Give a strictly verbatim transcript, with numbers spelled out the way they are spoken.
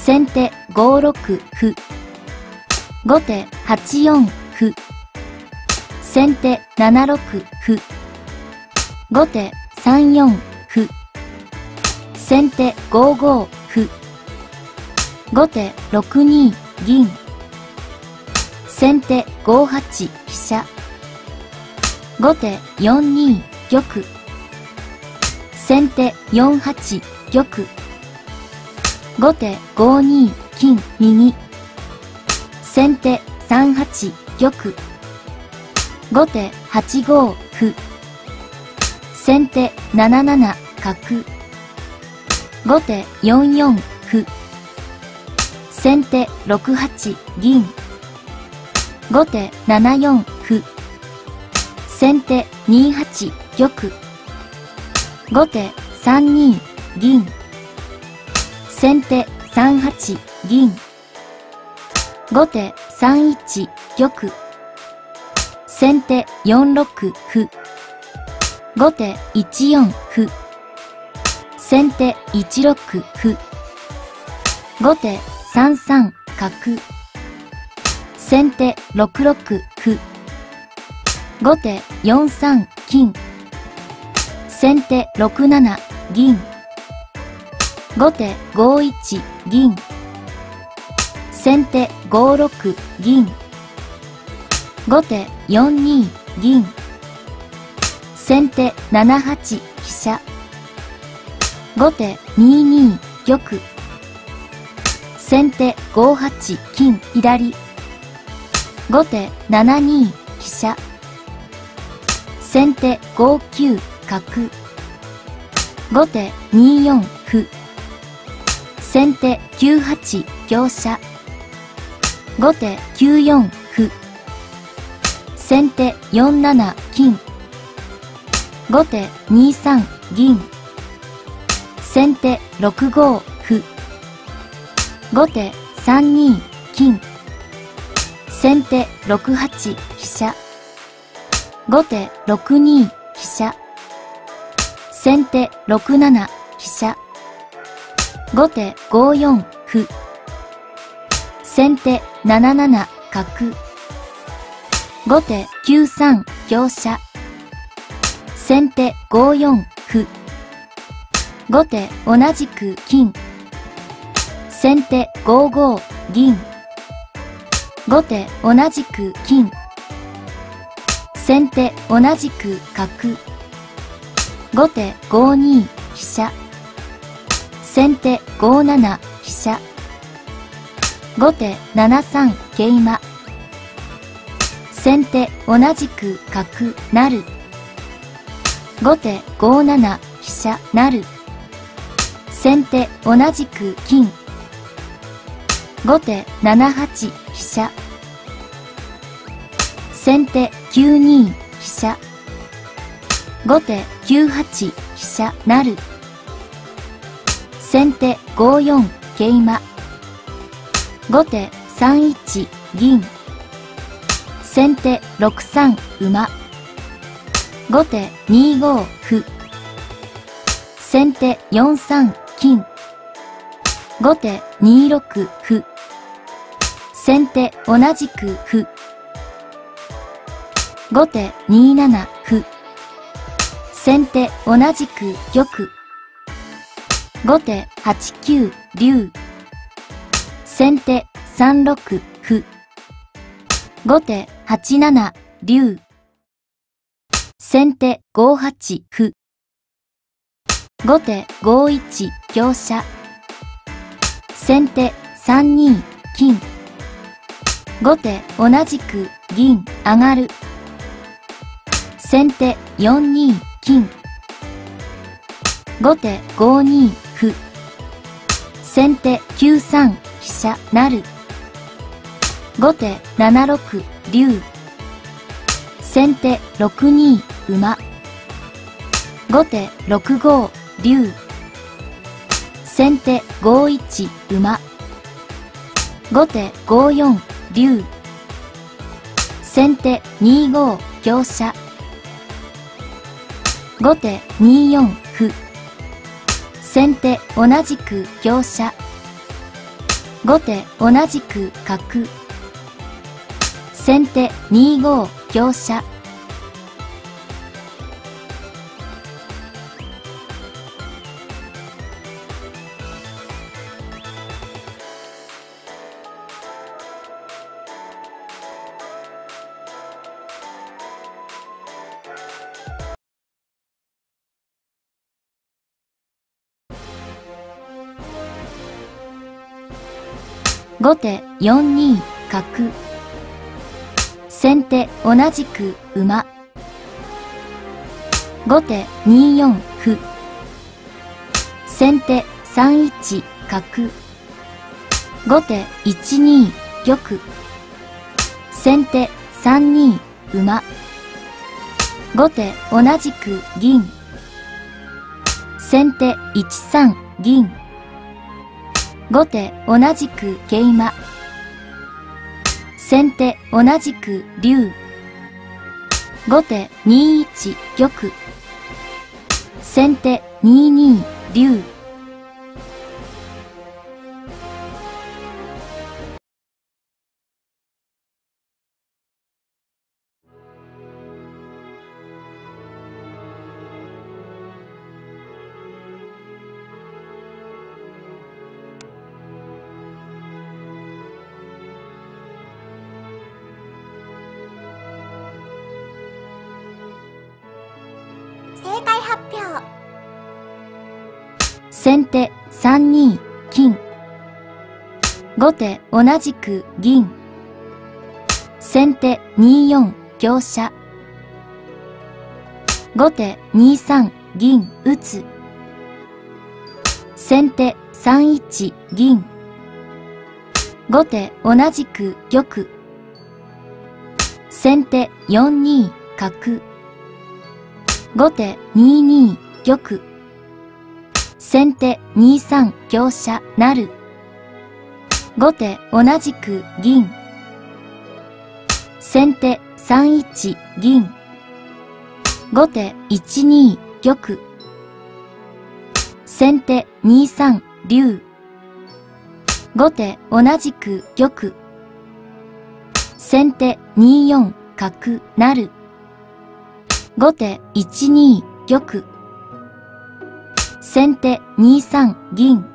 先手ごろく歩。後手はちよん歩。先手ななろく歩。後手さんよん歩。先手ごご歩。後手ろくに銀。先手ごはち飛車。後手よんに玉。先手よんはち玉。後手ごに金右。先手さんはち玉。後手はちご歩。先手なななな角。後手よんよん歩。先手ろくはち銀。後手ななよん歩。先手にはち玉。後手さんに銀。先手さんはち銀。後手さんいち玉。先手よんろく歩。後手いちよん歩。先手いちろく歩。後手さんさん角。先手ろくろく歩。後手よんさん金。先手ろくなな銀。後手ごいち銀。先手ごろく銀。後手よんに銀。先手ななはち飛車。後手にに玉。先手ごはち金左。後手ななに飛車。先手ごきゅう角。後手によん歩。先手きゅうはち香車。後手きゅうよん歩。先手よんなな金。後手にさん銀。先手ろくご歩。後手さんに金。先手ろくはち飛車。後手ろくに飛車。先手ろくなな飛車。後手ごよん歩。先手なななな角。後手きゅうさん香車。先手ごよん歩。後手同じく金。先手ごご銀。後手同じく金。先手同じく角。後手ごに飛車。先手ごなな飛車。後手ななさん桂馬。先手同じく角成。後手ごなな飛車成。先手同じく金。後手ななはち飛車。先手きゅうに飛車。後手きゅうはち飛車成。先手ごよん桂馬。後手さんいち銀。先手ろくさん馬。後手にご歩。先手よんさん金。後手にろく歩。先手同じく歩。後手になな歩。先手同じく玉。後手はちきゅう竜。先手さんろく歩。後手はちなな竜。先手ごはち歩。後手ごいち香車。先手さんに金。後手同じく銀上がる。先手よんに金。後手ごに歩。先手きゅうさん飛車成。後手ななろく竜。先手ろくに馬。後手ろくご竜。先手ごいち馬。後手ごよん竜。先手にご香車。後手によん歩。先手同じく香車。 後手同じく角。先手に五香車。後手よん二角。先手同じく馬。後手に四歩。先手さん一角。後手いち二玉。先手さん二馬。後手同じく銀。先手いち三銀。後手同じく桂馬。先手同じく竜。後手に一玉。先手に二竜。 正解発表。 先手さん二金。後手同じく銀。先手に四香車。後手に三銀打つ。先手さん一銀。後手同じく玉。先手よん二角。後手に二玉。先手に三香車成。後手同じく銀。先手さん一銀。後手いち二玉。先手に三竜。後手同じく玉。先手に四角成。後手いち二玉。先手に三銀。